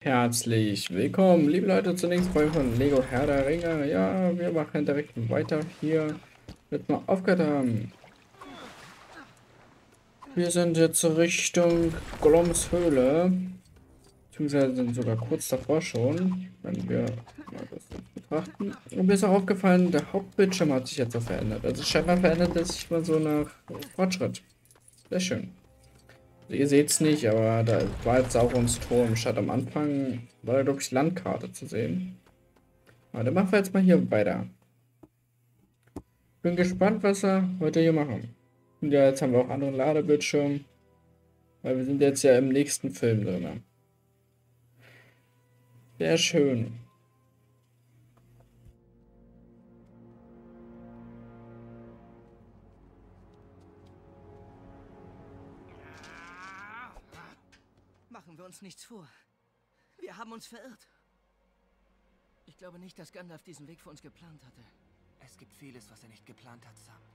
Herzlich willkommen, liebe Leute, zur nächsten Folge von Lego Herr der Ringe. Ja, wir machen direkt weiter hier, mit wir aufgehört haben. Wir sind jetzt Richtung Gollums Höhle, beziehungsweise sind sogar kurz davor schon, wenn wir mal das betrachten. Und mir ist auch aufgefallen, der Hauptbildschirm hat sich jetzt so verändert. Also scheinbar verändert es sich mal so nach Fortschritt. Sehr schön. Ihr seht es nicht, aber da war jetzt auch uns Turm. Statt am Anfang war da, glaube ich, Landkarte zu sehen. Aber dann machen wir jetzt mal hier weiter. Bin gespannt, was wir heute hier machen. Und ja, jetzt haben wir auch anderen Ladebildschirm. Weil wir sind jetzt ja im nächsten Film drin. Sehr schön. Machen wir uns nichts vor. Wir haben uns verirrt. Ich glaube nicht, dass Gandalf diesen Weg für uns geplant hatte. Es gibt vieles, was er nicht geplant hat, Sam.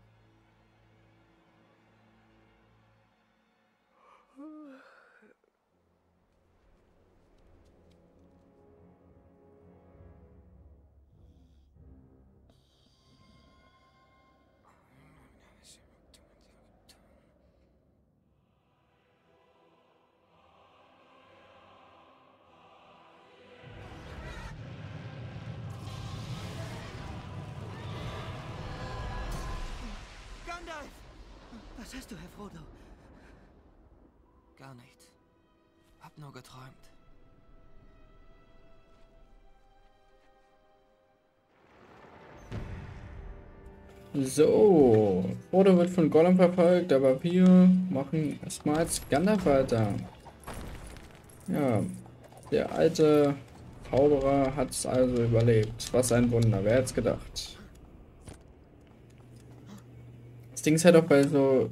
Gandalf! Was hast du, Herr Frodo? Gar nichts. Hab nur geträumt. So, Frodo wird von Gollum verfolgt, aber wir machen erstmal als Gandalf weiter. Ja, der alte Zauberer hat es also überlebt. Was ein Wunder, wer hätte es gedacht? Das Ding ist halt auch bei so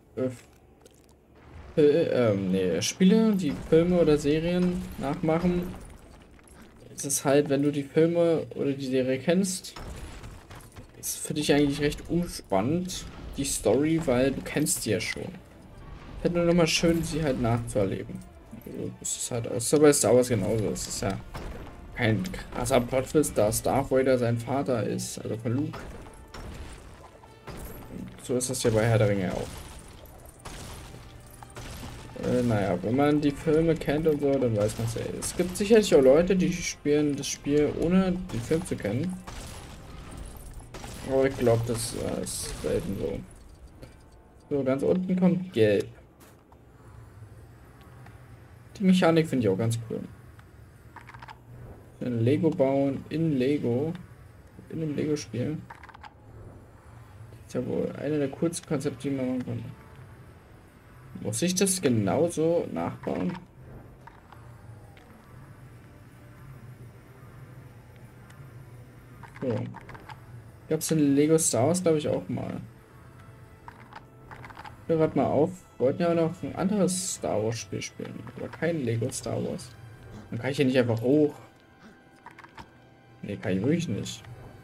Spiele, die Filme oder Serien nachmachen, ist es halt, wenn du die Filme oder die Serie kennst, ist für dich eigentlich recht unspannend, die Story, weil du kennst die ja schon. Ich finde nur nochmal schön, sie halt nachzuerleben. Also, das ist halt aus, aber bei Star Wars genauso. Es ist ja kein krasser Plot-Twist, da Darth Vader sein Vater ist, also von Luke. Und so ist das ja bei Herr der Ringe auch. Naja, wenn man die Filme kennt und so, dann weiß man es ja. Es gibt sicherlich auch Leute, die spielen das Spiel ohne den Film zu kennen. Aber ich glaube, das ist selten so. So, ganz unten kommt Gelb. Die Mechanik finde ich auch ganz cool. Ein Lego bauen in Lego. In einem Lego-Spiel. Das ist ja wohl einer der coolsten Konzepte, die man machen konnte. Muss ich das genauso nachbauen? So. Gab es in Lego Star Wars, glaube ich, auch mal. Ich höre gerade mal auf. Wollten ja noch ein anderes Star Wars Spiel spielen. Aber kein Lego Star Wars. Dann kann ich hier nicht einfach hoch. Nee, kann ich wirklich nicht.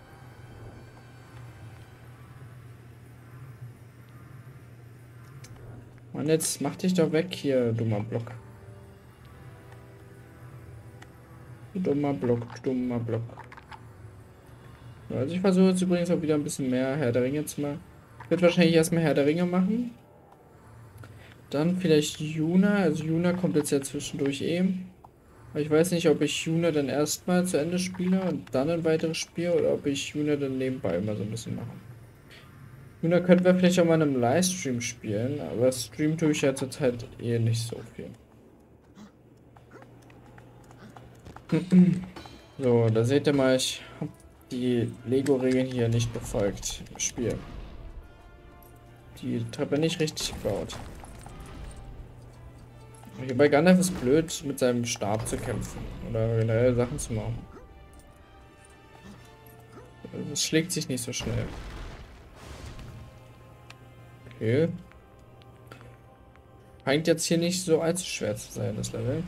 Mann, jetzt mach dich doch weg hier, dummer Block. Du dummer Block, du dummer Block. So, also ich versuche jetzt übrigens auch wieder ein bisschen mehr Herr der Ringe zu machen. Ich werde wahrscheinlich erstmal Herr der Ringe machen. Dann vielleicht Yuna. Also Yuna kommt jetzt ja zwischendurch eh. Aber ich weiß nicht, ob ich Yuna dann erstmal zu Ende spiele und dann ein weiteres Spiel oder ob ich Yuna dann nebenbei immer so ein bisschen mache. Yuna könnten wir vielleicht auch mal in einem Livestream spielen, aber Stream tue ich ja zurzeit eh nicht so viel. So, da seht ihr mal, ich habe die Lego-Regeln hier nicht befolgt im Spiel. Die Treppe nicht richtig gebaut. Hier bei Gandalf ist blöd, mit seinem Stab zu kämpfen oder generell Sachen zu machen. Das schlägt sich nicht so schnell. Okay. Scheint jetzt hier nicht so allzu schwer zu sein, das Level.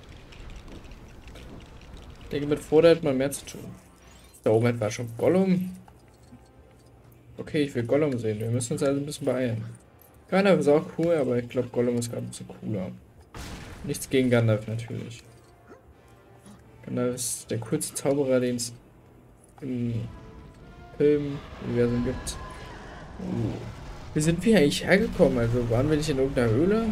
Ich denke, mit Frodo hat man mehr zu tun. Da oben etwa schon Gollum. Okay, ich will Gollum sehen. Wir müssen uns also ein bisschen beeilen. Gandalf ist auch cool, aber ich glaube, Gollum ist gerade ein bisschen cooler. Nichts gegen Gandalf natürlich. Gandalf ist der coolste Zauberer, den es im Filmuniversum gibt. Wie sind wir eigentlich hergekommen? Also waren wir nicht in irgendeiner Höhle?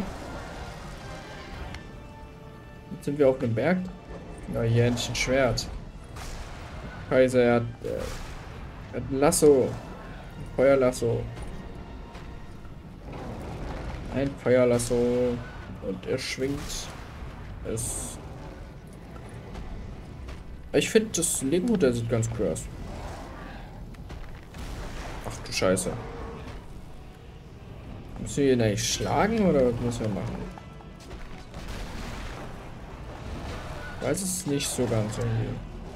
Jetzt sind wir auf einem Berg. Ja, hier endlich ein Schwert. Kaiser, er hat ein Lasso. Ein Feuerlasso. Ein Feuerlasso. Und er schwingt es. Ich finde, das Lego-Modell sieht ganz cool aus. Ach du Scheiße. Müssen wir ihn eigentlich schlagen oder was müssen wir machen? Ich weiß es nicht so ganz irgendwie.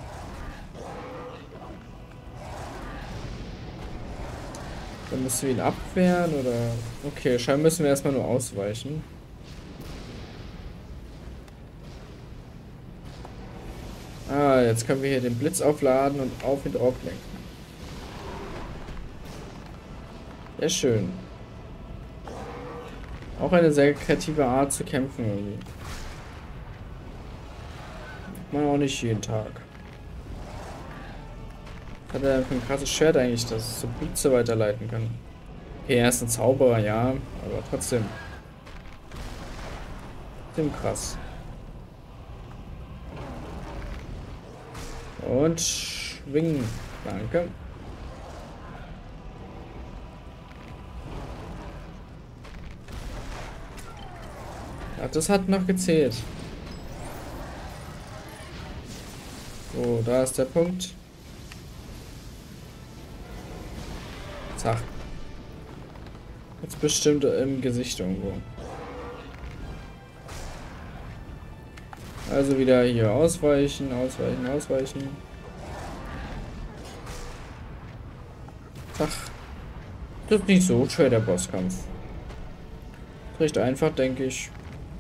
Dann müssen wir ihn abwehren oder... Okay, scheinbar müssen wir erstmal nur ausweichen. Ah, jetzt können wir hier den Blitz aufladen und auf ihn drauf lenken. Sehr schön. Auch eine sehr kreative Art zu kämpfen irgendwie. Macht man auch nicht jeden Tag. Hat er für ein krasses Schwert eigentlich, das es so Blitze weiterleiten kann. Okay, er ist ein Zauberer, ja, aber trotzdem. Trotzdem krass. Und schwingen. Danke. Ach, das hat noch gezählt. So, da ist der Punkt. Zack. Jetzt bestimmt im Gesicht irgendwo. Also wieder hier ausweichen, ausweichen, ausweichen. Zack. Das ist nicht so schwer, der Bosskampf. Recht einfach, denke ich.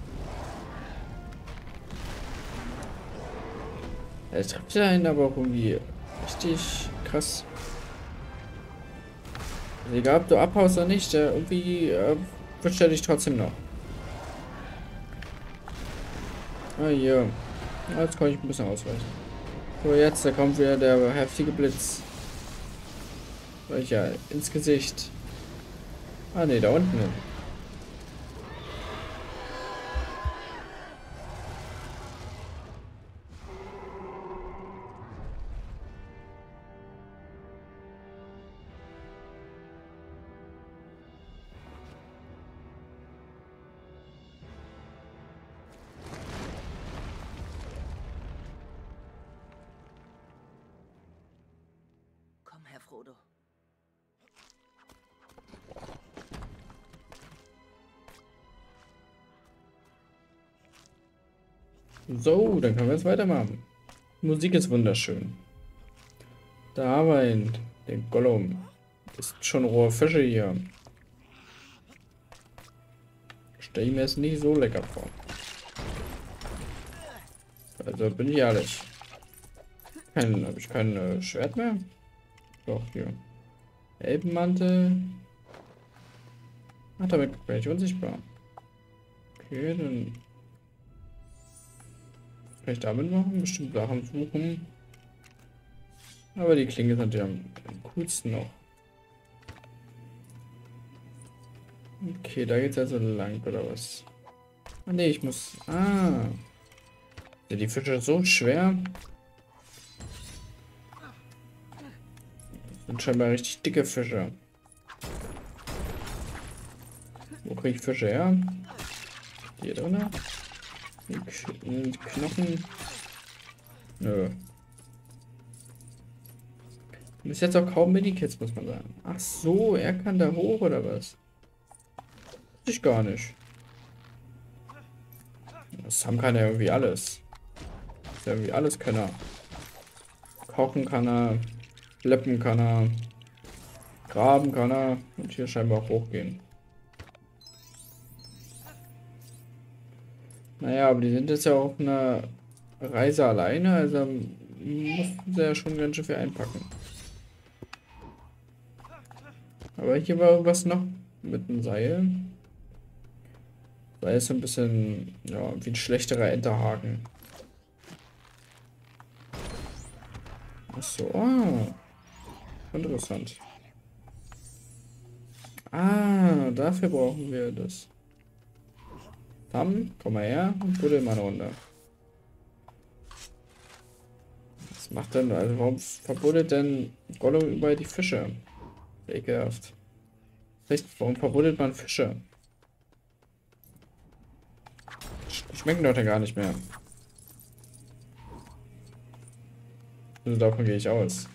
Er trifft ja einen aber auch irgendwie richtig krass. Also egal, ob du abhaust oder nicht, der irgendwie verstört dich trotzdem noch. Ah, hier. Jetzt kann ich ein bisschen ausweichen. So, jetzt, da kommt wieder der heftige Blitz. Welcher? Ins Gesicht. Ah, ne, da unten. Komm, Herr Frodo. So, dann können wir jetzt weitermachen. Die Musik ist wunderschön. Da haben wir ihn, den Gollum. Das sind schon rohe Fische hier. Stell ich mir es nicht so lecker vor. Also bin ich ehrlich. Habe ich kein Schwert mehr? Doch, hier. Elbenmantel. Ach, damit bin ich unsichtbar. Okay, dann kann ich damit machen, bestimmt Sachen suchen. Aber die Klinge sind ja am coolsten noch. Okay, da geht's also lang, oder was? Ah ne, ich muss... Ah. Ja, die Fische so schwer. Das sind scheinbar richtig dicke Fische. Wo kriege ich Fische her? Hier drin? Die Knochen. Nö. Bis jetzt auch kaum Medikits, muss man sagen. Ach so, er kann da hoch, oder was? Ich gar nicht. Das haben kann er irgendwie alles. Das ist ja irgendwie alles kann er. Kochen kann er. Schleppen kann er. Graben kann er. Und hier scheinbar auch hochgehen. Naja, aber die sind jetzt ja auf einer Reise alleine, also mussten sie ja schon ganz schön viel einpacken. Aber hier war irgendwas noch mit dem Seil. Seil ist so ein bisschen, ja, wie ein schlechterer Enterhaken. Achso, ah, interessant. Ah, dafür brauchen wir das. Tam, komm mal her und buddel mal eine Runde. Was macht denn, also warum verbuddelt denn Gollum überall die Fische? Ekelhaft. Echt, warum verbuddelt man Fische? Die schmecken doch dann gar nicht mehr. Also davon gehe ich aus.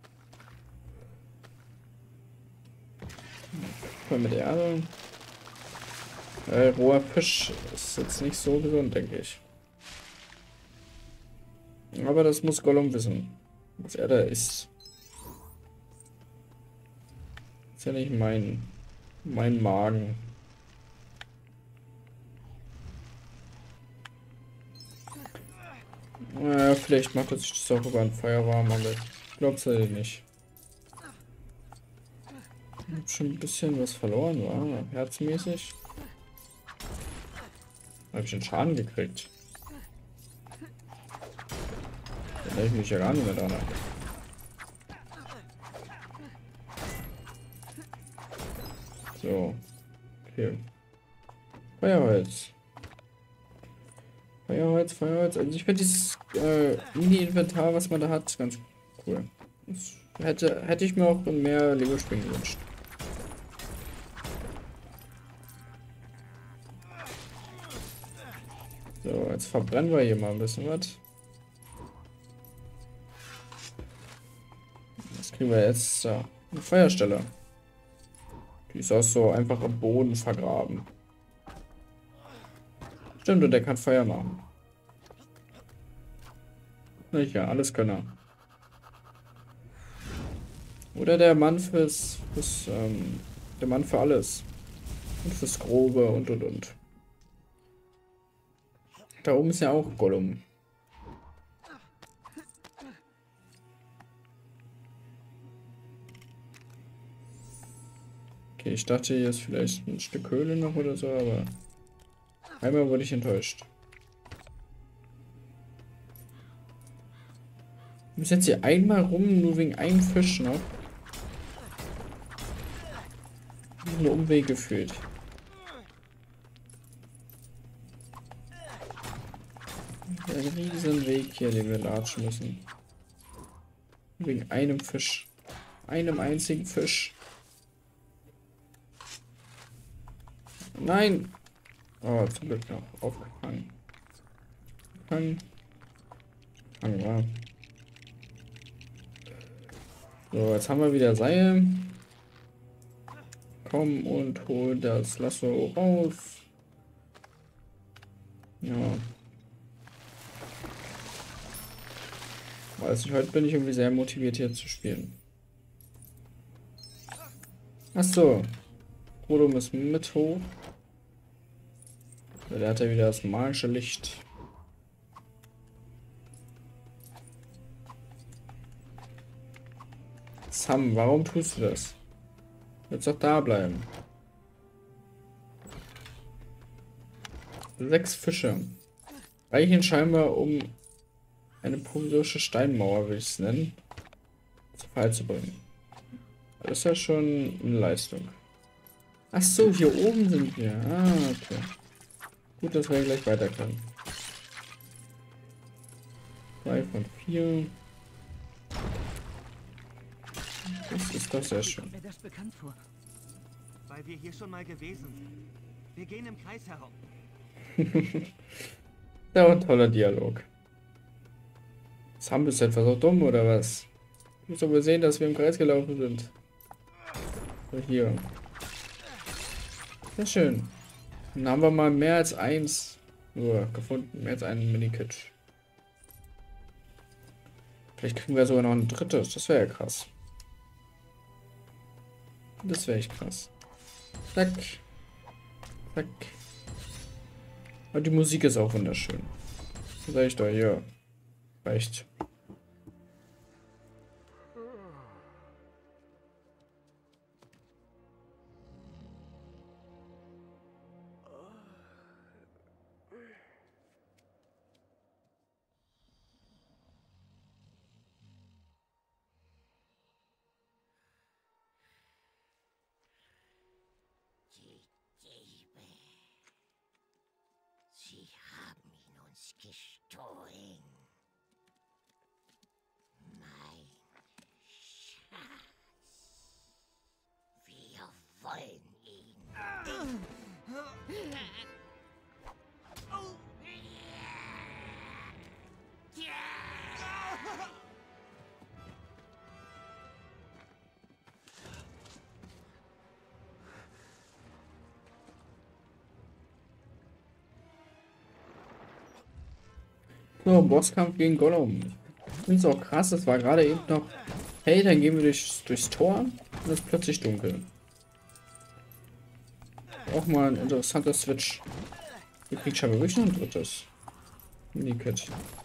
Mal mit Erde. Roher Fisch ist jetzt nicht so gesund, denke ich. Aber das muss Gollum wissen. Was er da isst. Ist ja nicht mein Magen. Vielleicht macht er sich das auch über ein Feuer warm, aber ich glaube es halt nicht. Ich habe schon ein bisschen was verloren, war herzmäßig. Habe ich einen Schaden gekriegt. Da erinnere ich mich ja gar nicht mehr dran. So. Okay. Feuerholz. Feuerholz, Feuerholz. Also ich finde dieses Mini-Inventar, was man da hat, ganz cool. Das hätte ich mir auch in mehr Lego-Spielen gewünscht. So, jetzt verbrennen wir hier mal ein bisschen was. Was kriegen wir jetzt da? Eine Feuerstelle. Die ist auch so einfach im Boden vergraben. Stimmt, und der kann Feuer machen. Ja, alles Könner. Oder der Mann der Mann für alles. Und fürs Grobe und. Da oben ist ja auch Gollum. Okay, ich dachte, hier ist vielleicht ein Stück Höhle noch oder so, aber einmal wurde ich enttäuscht. Ich muss jetzt hier einmal rum, nur wegen einem Fisch noch. Eine Umweg gefühlt. Ein riesen Weg hier, den wir latschen müssen. Wegen einem Fisch. Einem einzigen Fisch. Nein! Oh, zum Glück noch aufgefangen. Fangen. Fangen wir. So, jetzt haben wir wieder Seil. Komm und hol das Lasso raus. Ja. Weiß nicht, heute bin ich irgendwie sehr motiviert hier zu spielen. Achso. Frodo ist mit hoch. Der hat ja wieder das magische Licht. Sam, warum tust du das? Jetzt doch da bleiben. 6 Fische. Reichen scheinbar, um eine provisorische Steinmauer, will ich es nennen, zu Fall zu bringen. Das ist ja schon eine Leistung. Ach so, hier oben sind wir. Ah, okay. Gut, dass wir gleich weiter können. 2 von 4. Das ist doch sehr schön. Kommt mir das bekannt vor? Weil wir hier schon mal gewesen sind. Wir gehen im Kreis herum. Ja, ein toller Dialog. Sam, bist du etwa so dumm oder was? Du musst aber sehen, dass wir im Kreis gelaufen sind. So, hier. Sehr schön. Dann haben wir mal mehr als eins nur gefunden. Mehr als einen Minikit. Vielleicht kriegen wir sogar noch ein drittes. Das wäre ja krass. Das wäre echt krass. Zack. Zack. Und die Musik ist auch wunderschön. Sag ich doch, hier. Reicht. es gestohlen. Mein Schatz. Wir wollen ihn. So, Bosskampf gegen Gollum. Ich finde es auch krass, das war gerade eben noch, hey, dann gehen wir durchs Tor und es ist plötzlich dunkel. Auch mal ein interessanter Switch. Ihr kriegt scheinbar wirklich noch ein drittes Mini-Kit.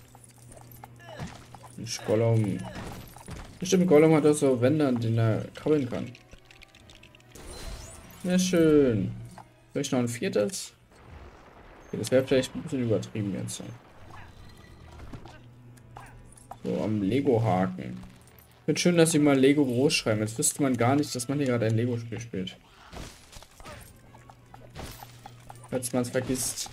Gollum. Bestimmt, Gollum hat auch so Wände, an denen er krabbeln kann. Ja, schön. Vielleicht noch ein viertes? Okay, das wäre vielleicht ein bisschen übertrieben jetzt. So, am Lego-Haken. Wird schön, dass sie mal Lego groß schreiben. Jetzt wüsste man gar nicht, dass man hier gerade ein Lego-Spiel spielt. Falls man es vergisst.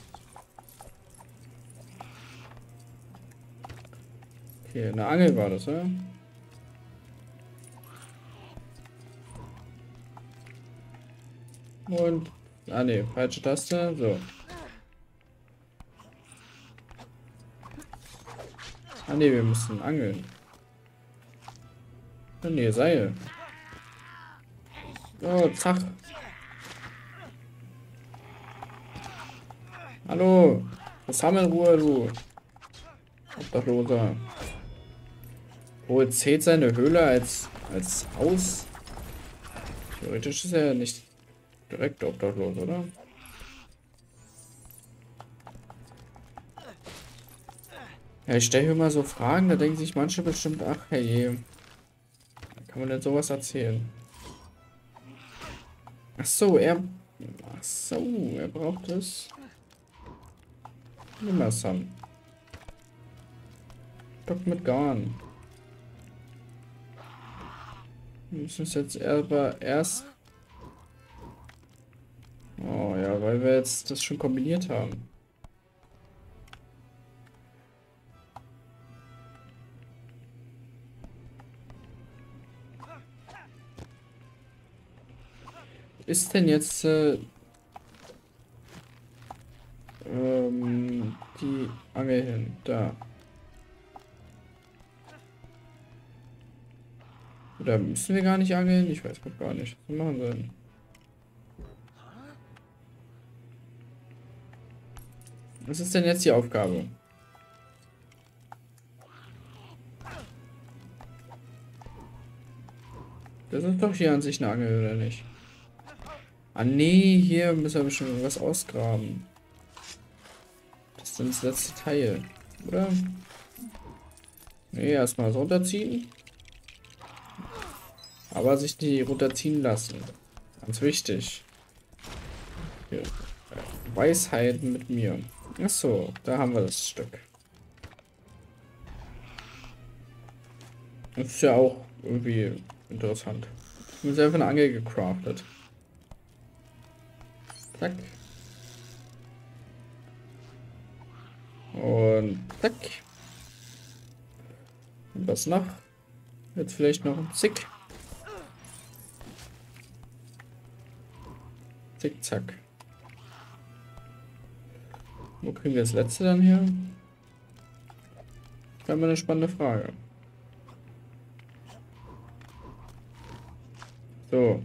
Okay, eine Angel war das, oder? Und... Ah ne, falsche Taste. So. Ah ne, wir müssen angeln. Ah ne, Seil. Oh, zack. Hallo. Was haben wir in Ruhe, du? Obdachloser. Oh, zählt seine Höhle als Haus? Theoretisch ist er ja nicht direkt obdachlos, oder? Ja, ich stelle mir mal so Fragen, da denken sich manche bestimmt, ach hey, kann man denn sowas erzählen? Ach so, er braucht es. Nimm mal Sam. Stock mit Garn. Wir müssen es jetzt aber erst... Oh ja, weil wir jetzt das schon kombiniert haben. Ist denn jetzt die Angel hin? Da. Oder müssen wir gar nicht angeln? Ich weiß grad gar nicht, was wir machen sollen. Was ist denn jetzt die Aufgabe? Das ist doch hier an sich eine Angel, oder nicht? Ah nee, hier müssen wir bestimmt was ausgraben. Das ist dann das letzte Teil, oder? Nee, erstmal runterziehen. Aber sich die runterziehen lassen. Ganz wichtig. Hier. Weisheiten mit mir. Achso, da haben wir das Stück. Das ist ja auch irgendwie interessant. Ich habe einfach eine Angel gecraftet. Zack. Und zack. Und was noch? Jetzt vielleicht noch ein Zick. Zick, zack. Wo kriegen wir das letzte dann her? Das wäre mal eine spannende Frage. So.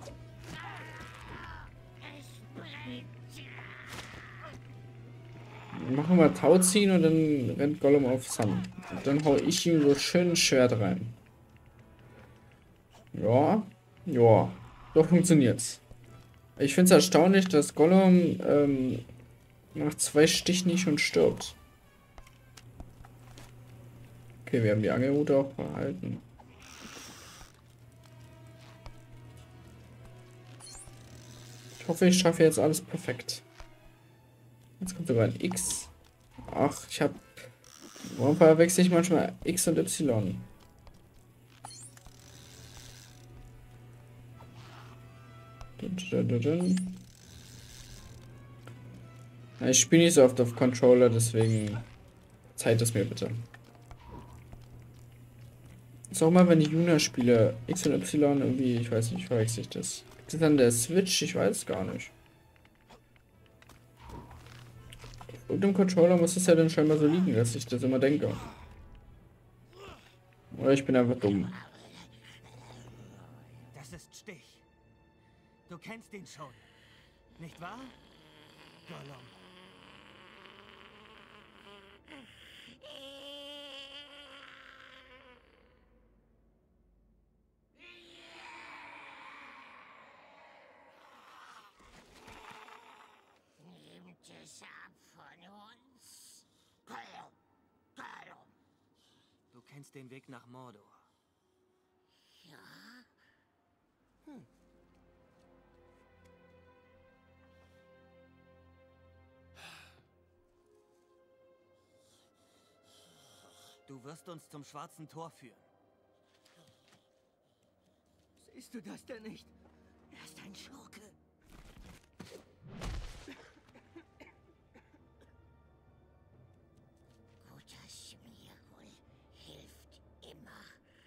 Machen wir Tau ziehen und dann rennt Gollum auf Sam. Und dann hau ich ihm so schön ein Schwert rein. Ja. Ja. Doch funktioniert's. Ich finde es erstaunlich, dass Gollum nach 2 Stichen nicht schon stirbt. Okay, wir haben die Angelrute auch behalten. Ich hoffe, ich schaffe jetzt alles perfekt. Jetzt kommt sogar ein X. Ach, ich habe... Warum verwechsel ich manchmal X und Y? Ja, ich spiele nicht so oft auf Controller, deswegen Zeigt es mir bitte. Ist auch mal, wenn ich Juna spiele, X und Y irgendwie, ich weiß nicht, verwechsel ich das. Ist das an der Switch? Ich weiß es gar nicht. Und im Controller muss es ja dann scheinbar so liegen, dass ich das immer denke. Oder ich bin einfach dumm. Das ist Stich. Du kennst ihn schon. Nicht wahr? Gollum. Nehmt es ab von uns. Gollum. Gollum. Du kennst den Weg nach Mordor. Ja? Du wirst uns zum Schwarzen Tor führen. Siehst du das denn nicht? Er ist ein Schurke. Guter Schmiergul hilft immer.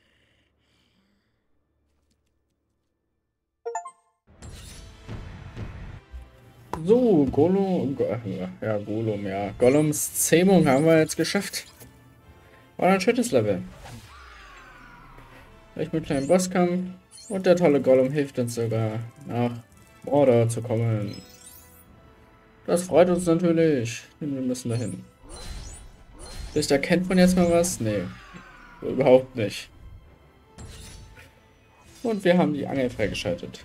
So, Gollum, ja, Gollum, ja. Gollums Zähmung haben wir jetzt geschafft. War ein schönes Level. Vielleicht mit kleinen Bosskampf. Und der tolle Gollum hilft uns sogar, nach Mordor zu kommen. Das freut uns natürlich. Denn wir müssen dahin. Vielleicht erkennt man jetzt mal was? Nee. Überhaupt nicht. Und wir haben die Angel freigeschaltet.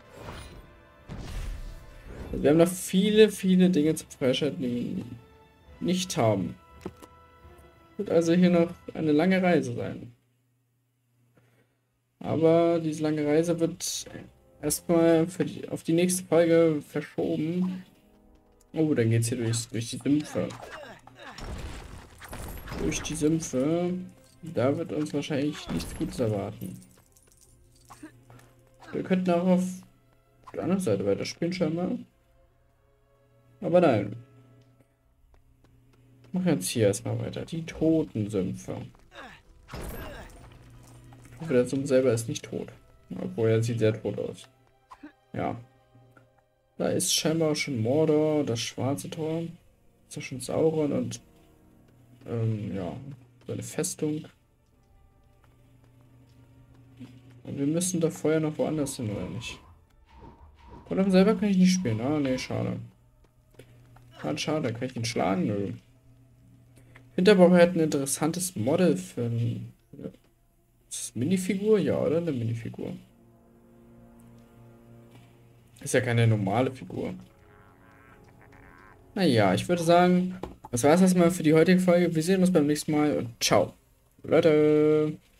Wir haben noch viele, viele Dinge zu freischalten, die wir nicht haben. Wird also hier noch eine lange Reise sein. Aber diese lange Reise wird erstmal auf die nächste Folge verschoben. Oh, dann geht's hier durch die Sümpfe. Durch die Sümpfe. Da wird uns wahrscheinlich nichts Gutes erwarten. Wir könnten auch auf der anderen Seite weiterspielen scheinbar. Aber nein. Ich mache jetzt hier erstmal weiter. Die Totensümpfe. Ich hoffe, der Sumpf selber ist nicht tot. Obwohl, er sieht sehr tot aus. Ja. Da ist scheinbar auch schon Mordor, das schwarze Tor. Ist ja schon Sauron und ja, seine Festung. Und wir müssen da vorher noch woanders hin, oder nicht? Gollum selber kann ich nicht spielen. Ah, nee, schade. Schade, kann ich ihn schlagen? Nö. Ich finde aber auch, er hat ein interessantes Model für ein... Ist das Minifigur? Ja, oder? Eine Minifigur. Ist ja keine normale Figur. Naja, ich würde sagen, das war es erstmal für die heutige Folge. Wir sehen uns beim nächsten Mal und ciao. Leute!